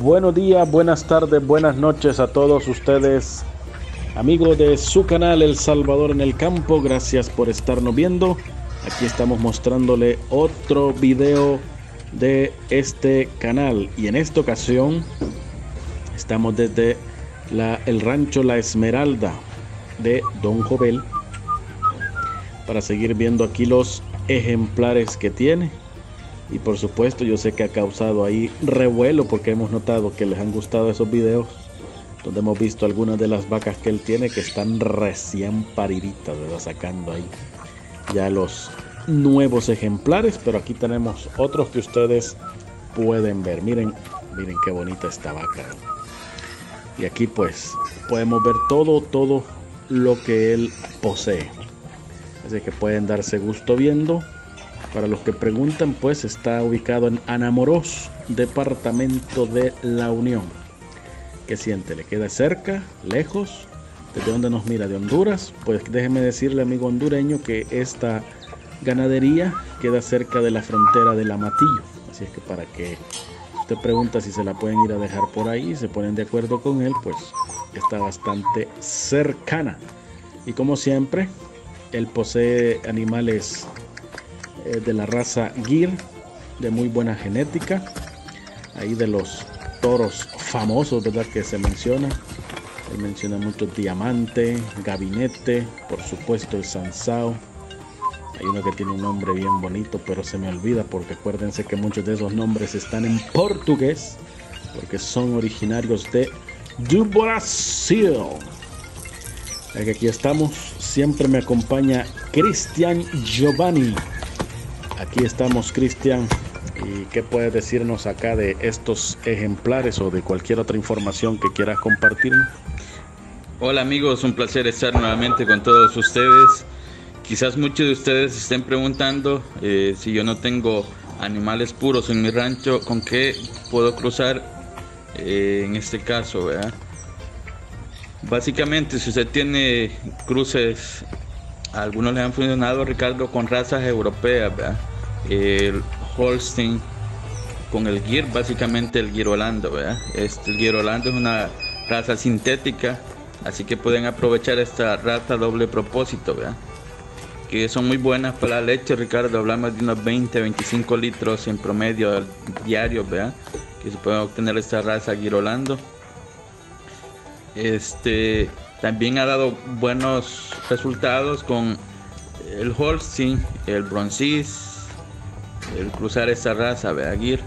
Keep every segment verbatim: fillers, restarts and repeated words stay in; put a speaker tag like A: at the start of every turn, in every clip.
A: Buenos días, buenas tardes, buenas noches a todos ustedes, amigos de su canal El Salvador en el Campo. Gracias por estarnos viendo. Aquí estamos mostrándole otro video de este canal y en esta ocasión estamos desde la, el rancho La Esmeralda de Don Jovel para seguir viendo aquí los ejemplares que tiene. Y por supuesto yo sé que ha causado ahí revuelo porque hemos notado que les han gustado esos videos donde hemos visto algunas de las vacas que él tiene que están recién pariditas, ¿verdad? Sacando ahí ya los nuevos ejemplares, pero aquí tenemos otros que ustedes pueden ver. Miren, miren qué bonita esta vaca. Y aquí pues podemos ver todo, todo lo que él posee. Así que pueden darse gusto viendo. Para los que preguntan, pues está ubicado en Anamoros, departamento de La Unión. ¿Qué siente? ¿Le queda cerca? ¿Lejos? ¿Desde dónde nos mira? ¿De Honduras? Pues déjeme decirle, amigo hondureño, que esta ganadería queda cerca de la frontera del Amatillo. Así es que para que usted pregunta si se la pueden ir a dejar por ahí, se ponen de acuerdo con él, pues está bastante cercana. Y como siempre, él posee animales de la raza Gyr, de muy buena genética, ahí de los toros famosos, ¿verdad? Que se menciona, él menciona mucho Diamante, Gabinete, por supuesto el Sansao. Hay uno que tiene un nombre bien bonito, pero se me olvida porque acuérdense que muchos de esos nombres están en portugués, porque son originarios de do Brasil. Aquí estamos, siempre me acompaña Cristian Giovanni. Aquí estamos, Cristian. ¿Y qué puedes decirnos acá de estos ejemplares o de cualquier otra información que quieras compartirnos?
B: Hola amigos, un placer estar nuevamente con todos ustedes. Quizás muchos de ustedes estén preguntando eh, si yo no tengo animales puros en mi rancho, ¿con qué puedo cruzar eh, en este caso, ¿verdad? Básicamente, si usted tiene cruces, algunos le han funcionado, Ricardo, con razas europeas, ¿verdad? El Holstein con el Gyr, básicamente el Gyr Holando, ¿verdad? Este, el Gyr Holando es una raza sintética, así que pueden aprovechar esta raza doble propósito, ¿verdad? Que son muy buenas para la leche, Ricardo. Hablamos de unos veinte a veinticinco litros en promedio diarios, ¿verdad? Que se pueden obtener esta raza Gyr Holando. Este también ha dado buenos resultados con el Holstein, el Bronzis, el cruzar esta raza, ¿verdad, Gyr?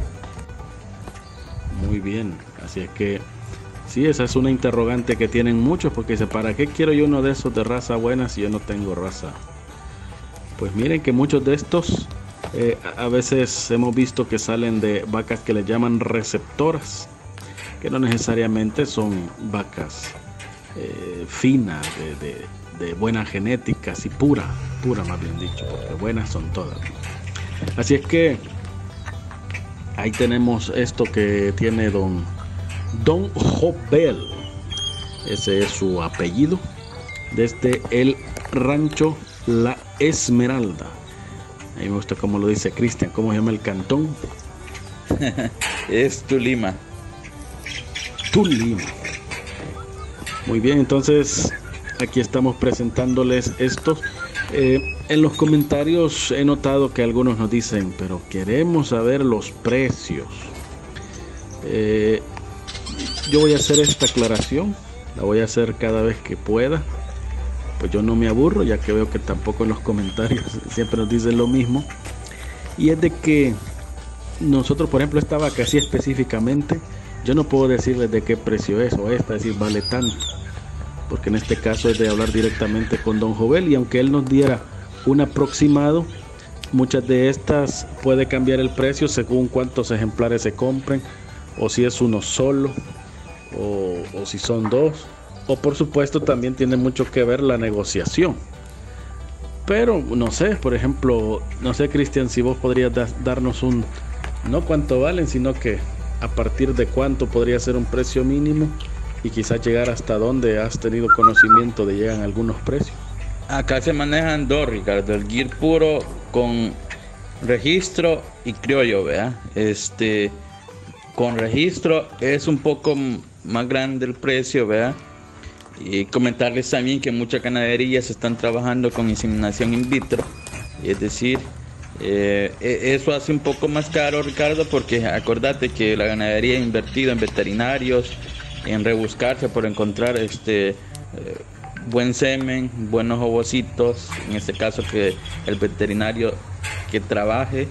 A: Muy bien, así es que sí, esa es una interrogante que tienen muchos, porque dice, ¿para qué quiero yo uno de esos de raza buena si yo no tengo raza? Pues miren que muchos de estos eh, a veces hemos visto que salen de vacas que le llaman receptoras, que no necesariamente son vacas eh, finas, de, de, de buena genética, así pura, pura más bien dicho, porque buenas son todas. Así es que ahí tenemos esto que tiene don Don Jovel, ese es su apellido, desde el rancho La Esmeralda. Ahí me gusta cómo lo dice Cristian. ¿Cómo se llama el cantón?
B: Es Tulima.
A: Tulima. Muy bien, entonces aquí estamos presentándoles estos. Eh, en los comentarios he notado que algunos nos dicen, pero queremos saber los precios. Eh, yo voy a hacer esta aclaración, la voy a hacer cada vez que pueda. Pues yo no me aburro, ya que veo que tampoco en los comentarios siempre nos dicen lo mismo. Y es de que nosotros, por ejemplo, esta vaca así específicamente, yo no puedo decirles de qué precio es o esta, es decir, vale tanto, porque en este caso es de hablar directamente con Don Jovel, y aunque él nos diera un aproximado, muchas de estas puede cambiar el precio según cuántos ejemplares se compren, o si es uno solo, o, o si son dos, o por supuesto también tiene mucho que ver la negociación. Pero no sé, por ejemplo, no sé, Cristian, si vos podrías da, darnos un, no cuánto valen, sino que a partir de cuánto podría ser un precio mínimo, y quizás llegar hasta donde has tenido conocimiento de llegan algunos precios.
B: Acá se manejan dos, Ricardo, el Gyr puro con registro y criollo, ¿verdad? Este, con registro es un poco más grande el precio, ¿verdad? Y comentarles también que muchas ganaderías están trabajando con inseminación in vitro, es decir, eh, eso hace un poco más caro, Ricardo, porque acordate que la ganadería ha invertido en veterinarios, en rebuscarse por encontrar este eh, buen semen, buenos ovocitos, en este caso que el veterinario que trabaje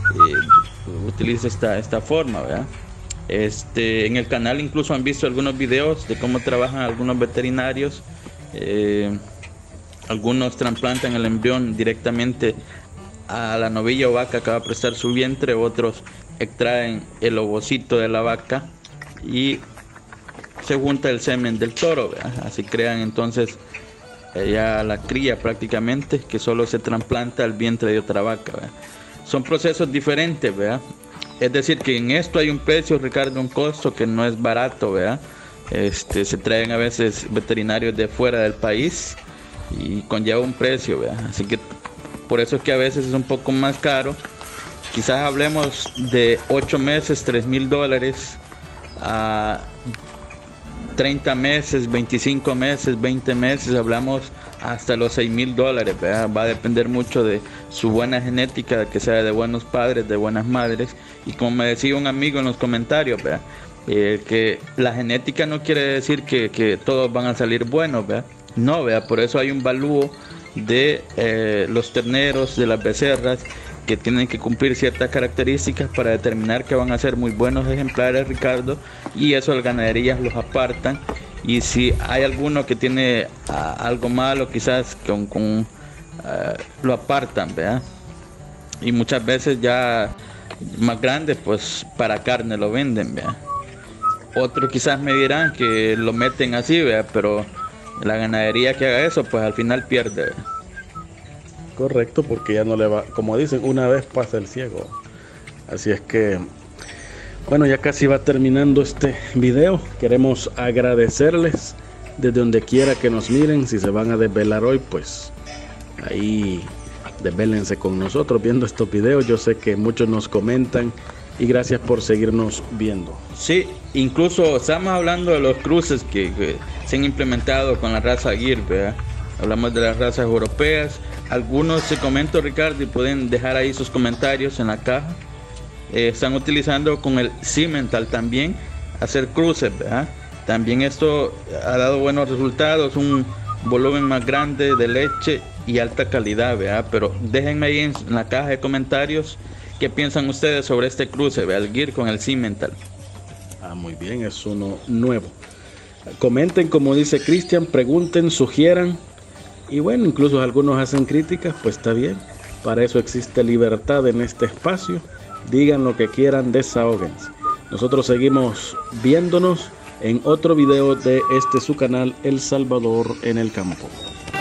B: eh, utilice esta, esta forma, ¿verdad? Este, en el canal incluso han visto algunos videos de cómo trabajan algunos veterinarios. Eh, algunos trasplantan el embrión directamente a la novilla o vaca que va a prestar su vientre, otros extraen el ovocito de la vaca y se junta el semen del toro, ¿verdad? Así crean entonces eh, ya la cría prácticamente, que solo se trasplanta al vientre de otra vaca, ¿verdad? Son procesos diferentes, ¿verdad? Es decir, que en esto hay un precio, Ricardo, un costo que no es barato, ¿verdad? Este, se traen a veces veterinarios de fuera del país y conlleva un precio, ¿verdad? Así que por eso es que a veces es un poco más caro. Quizás hablemos de ocho meses, tres mil dólares, a treinta meses, veinticinco meses, veinte meses, hablamos hasta los seis mil dólares, ¿verdad? Va a depender mucho de su buena genética, que sea de buenos padres, de buenas madres. Y como me decía un amigo en los comentarios, ¿verdad? Eh, que la genética no quiere decir que, que todos van a salir buenos, ¿verdad? No, ¿verdad? Por eso hay un valúo de eh, los terneros, de las becerras, que tienen que cumplir ciertas características para determinar que van a ser muy buenos ejemplares, Ricardo, y eso las ganaderías los apartan. Y si hay alguno que tiene uh, algo malo, quizás con, con uh, lo apartan, ¿verdad? Y muchas veces ya más grandes, pues para carne lo venden, ¿verdad? Otros quizás me dirán que lo meten así, ¿verdad? Pero la ganadería que haga eso, pues al final pierde, ¿verdad?
A: Correcto, porque ya no le va, como dicen, una vez pasa el ciego. Así es que, bueno, ya casi va terminando este video. Queremos agradecerles desde donde quiera que nos miren. Si se van a desvelar hoy, pues ahí desvélense con nosotros viendo estos videos. Yo sé que muchos nos comentan y gracias por seguirnos viendo.
B: Sí, incluso estamos hablando de los cruces que, que se han implementado con la raza Gyr, ¿verdad? Hablamos de las razas europeas. Algunos se comento, Ricardo, y pueden dejar ahí sus comentarios en la caja. Eh, están utilizando con el Simmental también hacer cruces, ¿verdad? También esto ha dado buenos resultados, un volumen más grande de leche y alta calidad, ¿verdad? Pero déjenme ahí en la caja de comentarios qué piensan ustedes sobre este cruce, ¿verdad? El Gyr con el Simmental.
A: Ah, muy bien, es uno nuevo. Comenten, como dice Cristian, pregunten, sugieran. Y bueno, incluso algunos hacen críticas, pues está bien. Para eso existe libertad en este espacio. Digan lo que quieran, desahóguense. Nosotros seguimos viéndonos en otro video de este su canal, El Salvador en el Campo.